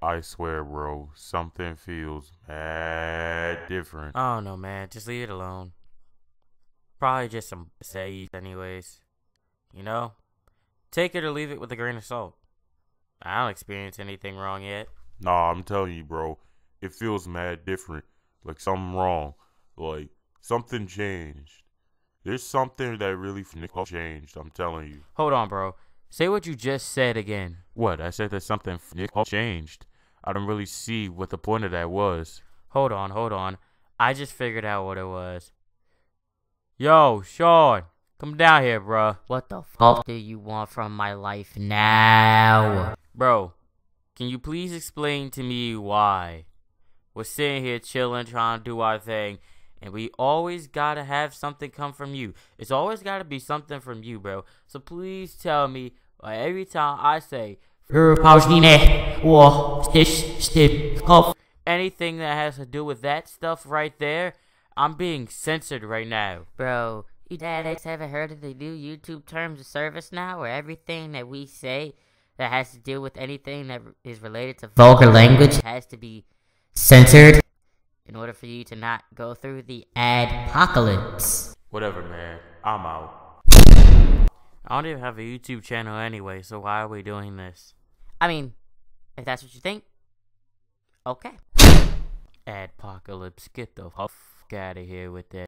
I swear, bro, something feels mad different. I don't know, man. Just leave it alone. Probably just some say anyways. You know? Take it or leave it with a grain of salt. I don't experience anything wrong yet. Nah, I'm telling you, bro, it feels mad different. Like something wrong. Like something changed. There's something that really changed, I'm telling you. Hold on, bro. Say what you just said again. What? I said that something changed. I don't really see what the point of that was. Hold on. I just figured out what it was. Yo, Sean, come down here, bro. What the fuck do you want from my life now? Bro, can you please explain to me why? We're sitting here chilling, trying to do our thing, and we always gotta have something come from you. It's always gotta be something from you, bro. So please tell me, like, every time I say anything that has to do with that stuff right there, I'm being censored right now. Bro, you dads haven't heard of the new YouTube terms of service now, where everything that we say that has to do with anything that is related to vulgar language has to be censored in order for you to not go through the adpocalypse. Whatever, man. I'm out. I don't even have a YouTube channel anyway, so why are we doing this? I mean, if that's what you think, okay. Adpocalypse, get the fuck out of here with that.